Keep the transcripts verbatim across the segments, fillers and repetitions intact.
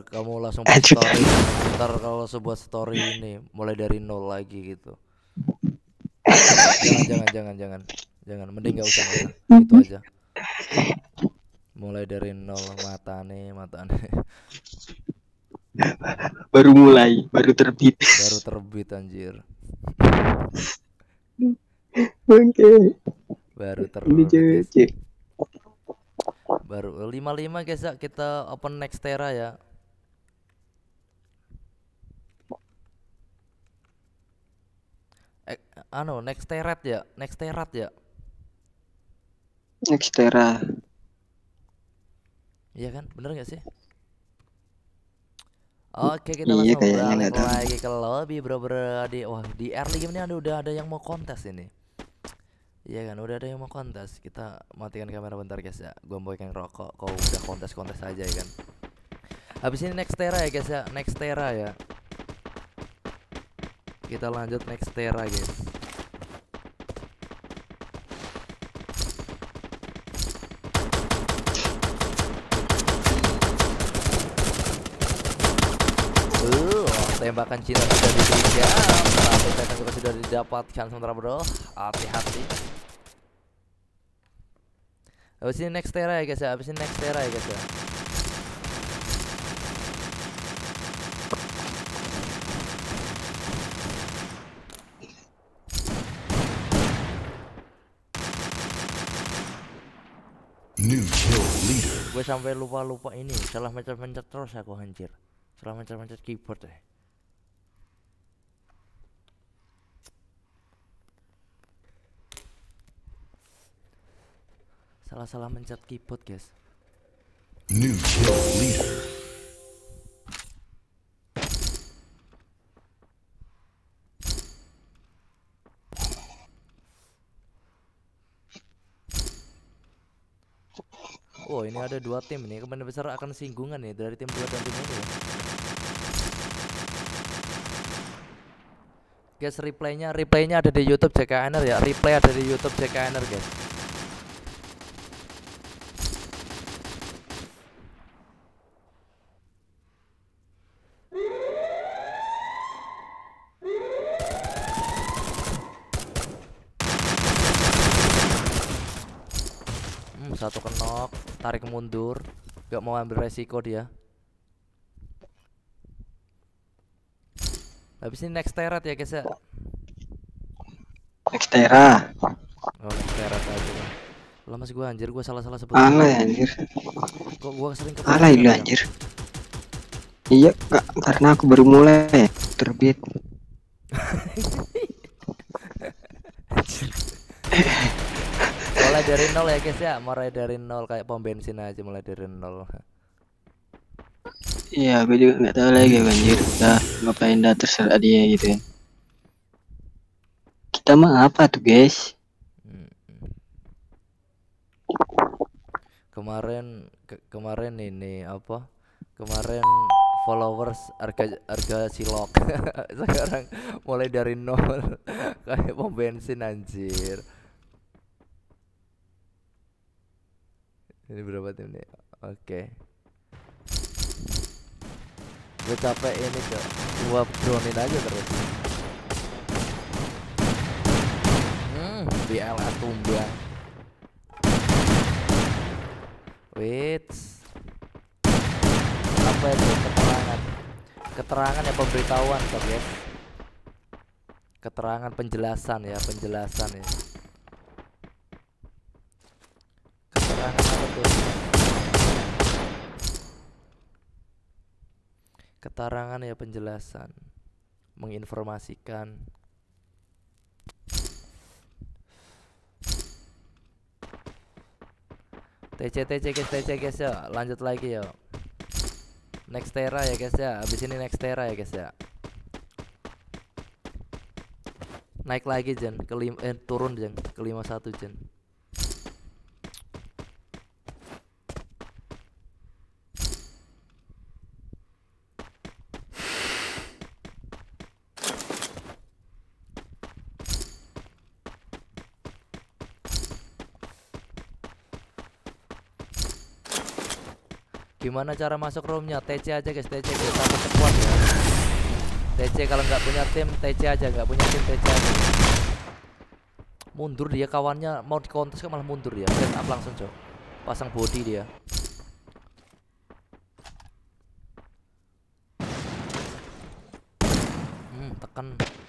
ntar kamu langsung buat story, ntar kalau langsung buat story ini mulai dari nol lagi gitu. Jangan jangan jangan jangan jangan, mending nggak usah nggak usah itu aja. Mulai dari nol, mata nih mata nih. Baru mulai, baru terbit. Baru terbit anjir. Oke. Baru Ini terbit guys. cewek. Baru lima puluh lima guys ya, kita open next Tera ya. Eh, anu next Terat ya, next Terat ya. Nextera. Iya kan, bener gak sih? Oke, kita Iya, langsung kayaknya balik nggak tahu. lagi ke lobby bro bro. Di wah di early game ini ada udah ada yang mau kontes ini. Iya kan, udah ada yang mau kontes. Kita matikan kamera bentar guys ya. Gua mau yang rokok. Kau udah kontes-kontes aja ya kan. Habis ini next Tera ya guys ya, next Tera ya. Kita lanjut next Tera guys. Uh, tembakan Cina sudah diberikan, satu petan juga sudah didapatkan sementara bro. Hati-hati. Habis ini next Tera ya guys ya, habis ini next Tera ya guys ya. New kill leader. Gue sampai lupa-lupa ini, salah mencet-mencet terus aku anjir. Salah mencet-mencet keyboard eh. Salah-salah mencet keyboard guys. New kill leader. Oh ini ada dua tim nih, kemungkinan besar akan singgungan nih dari tim dua dan tim ini ya. Guys, replaynya replaynya ada di YouTube C K N R ya, replay ada di YouTube C K N R guys. Hmm, satu kenok, tarik mundur, gak mau ambil resiko dia. Habis ini next Terat ya guys ya. Nextera. Oh next Terat aja lah. Lama sih gua anjir, gua salah-salah sebut. Alah ya anjir. Kok gua sering ke Alah itu anjir. Iya, Kak, karena aku baru mulai terbit. Mulai dari nol ya guys ya, mulai dari nol kayak pom bensin aja, mulai dari nol. Iya, aku juga nggak tahu lagi anjir. Dah ngapain dah terserah dia gitu ya. Kita mah apa tuh guys? Hmm. Kemarin ke kemarin ini apa? Kemarin followers harga harga silok. Sekarang mulai dari nol kayak pom bensin anjir. Ini berapa tim nih? Oke. Gue capek ini kok. Gua dronein aja terus. Hmm, B L A tumbang. Wait. Apa itu keterangan? Keterangan ya, pemberitahuan kok guys. Keterangan penjelasan ya, penjelasan ya. Keterangan apa tuh? Keterangan ya, penjelasan, menginformasikan. T C T C guys, T C guys ya, lanjut lagi ya. Next Tera ya guys ya, abis ini next Tera ya guys ya. Naik lagi Jen, ke lima, eh turun Jen, ke lima puluh satu Jen. Gimana cara masuk roomnya? T C aja guys, T C guys, sama squad ya. T C kalau nggak punya tim, T C aja, nggak punya tim T C aja. Mundur dia kawannya, mau dikontes kan malah mundur dia. Set up langsung cok, pasang body dia. Hmm, tekan.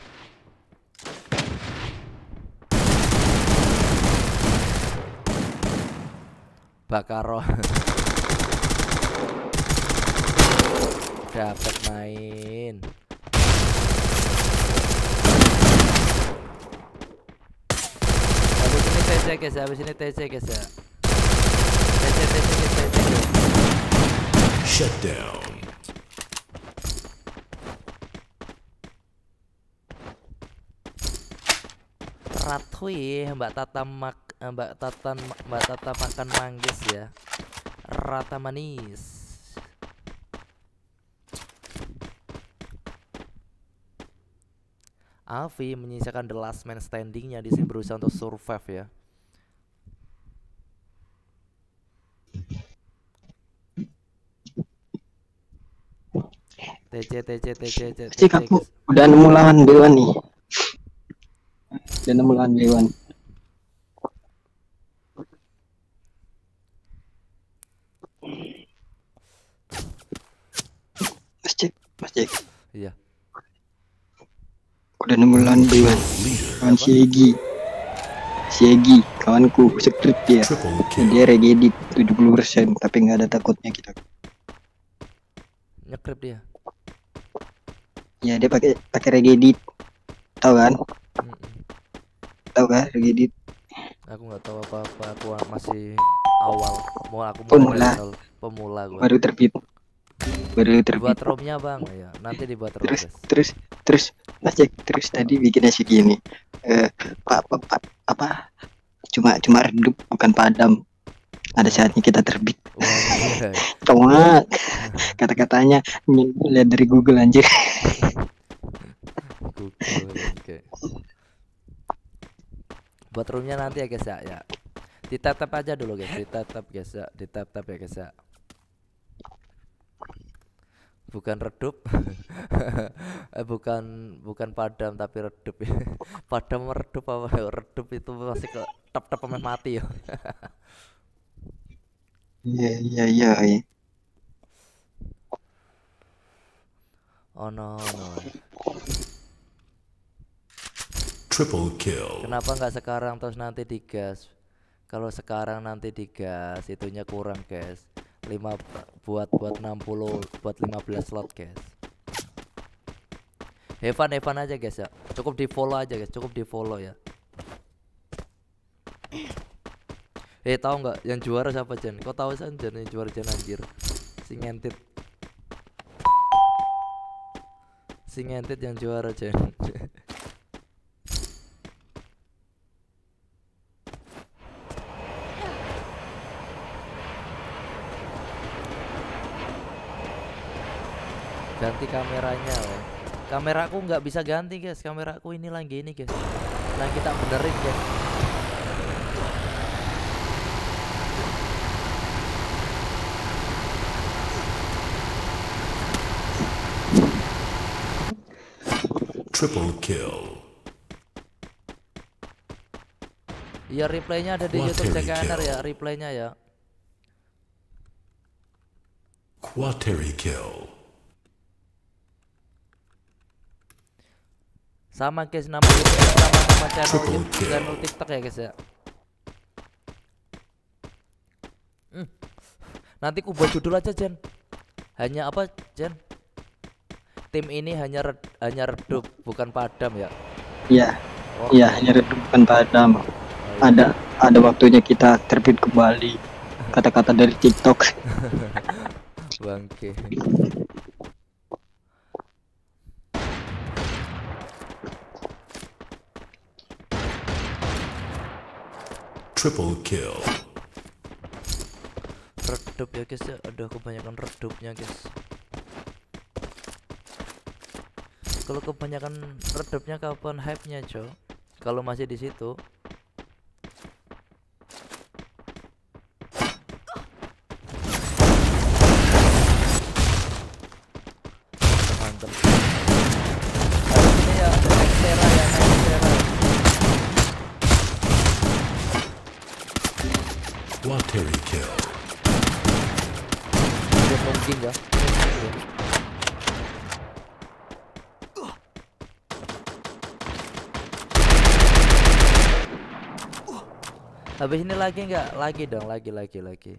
Bakaro. Dapat main. Habis ini T C guys, habis ini T C guys ya. T C T C guys, T C guys. Shut down. Ratui Mbak Tata mak Mbak Tata Mbak Tata makan manggis ya. Rata manis. Alfi menyisakan the last man standingnya di sini, berusaha untuk survive ya. T C T C T C T C. Cik aku udah nemu lawan dewan nih. Udah nemu lawan dewan. Mas Cik, Mas Cik. Iya. Udah nemu lawan dewan. Lawan si Egi. Si Egi, kawanku, script dia. Triple Dia kill. regedit tujuh puluh persen, tapi nggak ada takutnya kita. Nyekrip dia. Ya dia pakai pakai regedit. Tahu kan? Mm-mm. Tahu kan regedit? Aku nggak tahu apa-apa, aku masih awal. Mau aku mau Pemula. awal. Pemula gua. Baru terbit. Baru terbit. Buat romnya bang, ya nanti dibuat rom Terus guys. terus terus Mas Cek terus tadi bikinnya sih gini. Eh Pak, Pak, Pak, apa? Cuma cuma redup bukan padam. Ada saatnya kita terbit. Wah, iya. Cuma kata-katanya ny- lihat dari Google anjir. Google, oke. Buat roomnya nanti ya guys ya, ya. Di tap tap aja dulu guys, di tap tap guys ya, di tap tap ya guys ya. Bukan redup, eh, bukan bukan padam tapi redup ya. Padam redup apa? Redup itu masih ke tap tap pemain mati ya. Iya iya iya. iya. Oh no no. Triple kill. Kenapa nggak sekarang terus nanti digas? Kalau sekarang nanti digas, itunya kurang guys. lima buat buat enam puluh buat lima belas slot guys. Evan Evan aja guys ya. Cukup di follow aja guys, cukup di follow ya. Eh tahu nggak yang juara siapa Jen? Kau tahu kan Jen yang juara Jen anjir. Si ngentit. Si ngentit yang juara Jen. Ganti kameranya weh. Kameraku nggak bisa ganti guys, kameraku ini lagi ini guys. Nah kita benerin guys. Triple kill. Iya replaynya ada di Wah, YouTube Terry C K N R kill. ya, replaynya ya. Quateri kill. Sama guys, nama YouTube sama nama channel Triple YouTube, kill. channel TikTok ya guys ya. Hmm. Nanti ku buat judul aja Jen. Hanya apa Jen? Tim ini hanya red, hanya redup bukan padam ya. Iya Oke. iya hanya redup bukan padam. Oh, iya. Ada ada waktunya kita terbit kembali. Kata-kata dari TikTok. Bangke. Triple kill. Redup ya guys ya. Aduh kebanyakan redupnya guys. Kalau kebanyakan redupnya kapan hype-nya, cow? Kalau masih di situ. Jen. Habis ini lagi nggak? Lagi dong, lagi lagi lagi.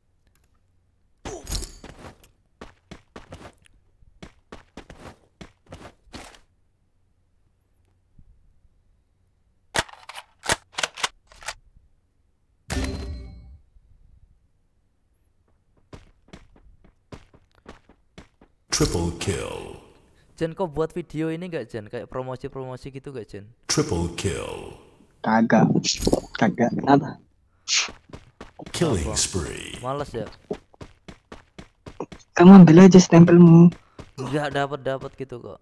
Triple kill. Jen, kau buat video ini nggak Jen? Kayak promosi-promosi gitu nggak Jen? Triple kill. Kagak. Kagak. Kenapa? Killing Apa? spree. Males ya? Kamu ambil aja stempelmu. Nggak dapat dapat gitu kok.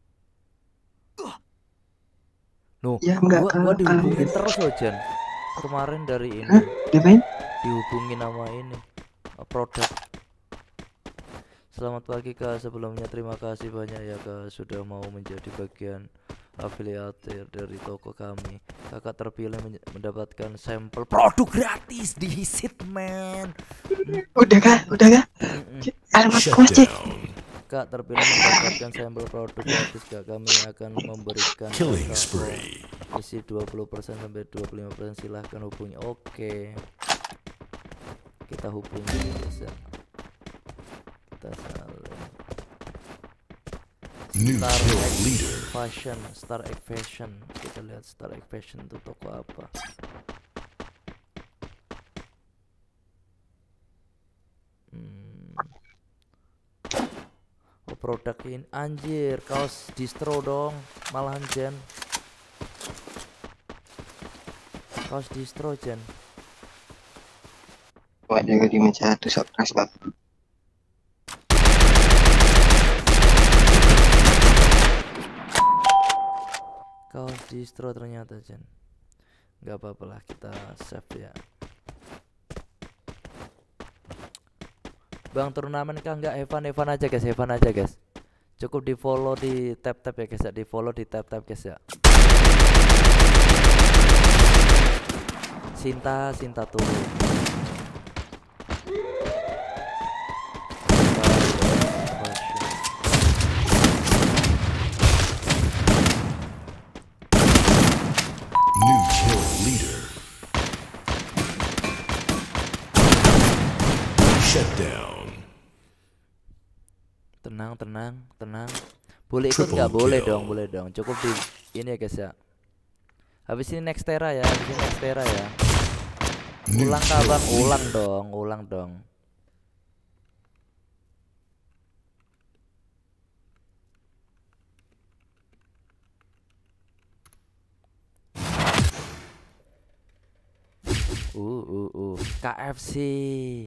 No, Ya enggak gua, gua kalau dihubungin kalau terus loh Jen. Kemarin dari ini Hah? Diapain? dihubungin sama ini uh, produk. Selamat pagi Kak, sebelumnya terima kasih banyak ya Kak sudah mau menjadi bagian afiliator dari toko kami. Kakak terpilih men- mendapatkan sampel produk gratis di Hitman. Udah kah? Udah kah? Mm-mm. Alamat Shut kos cek. down. Kak terpilih mendapatkan sampel produk gratis Kak. Kami akan memberikan Killing kakak spree. isi dua puluh persen sampai dua puluh lima persen, silahkan hubungi. Oke, kita hubungi bisa. Kita saling. New Star kill X leader. Fashion, Star X Fashion. Kita lihat Star X Fashion itu toko apa. Hmm. Oh, produk ini anjir, kaos distro dong, malahan Jen. Kaos distro Jen. Wah, jaga di meja satu sok keras bang. Kaos distro ternyata Jen. Gak apa-apa lah, kita save ya. Bang, turnamen kah? Enggak, Evan Evan aja guys, Evan aja guys. Cukup di follow di tab-tab ya guys ya, di follow di tab-tab guys ya. Sinta, Sinta turun. New kill leader. Shut down. Tenang, tenang, tenang. Boleh ikut Triple nggak? Boleh kill. dong, boleh dong. Cukup di ini ya guys ya. Habis ini next Tera ya, habis ini next Tera ya. New Ulang kill kabar, ulang leader. dong, ulang dong. Uh, uh, uh. K F C.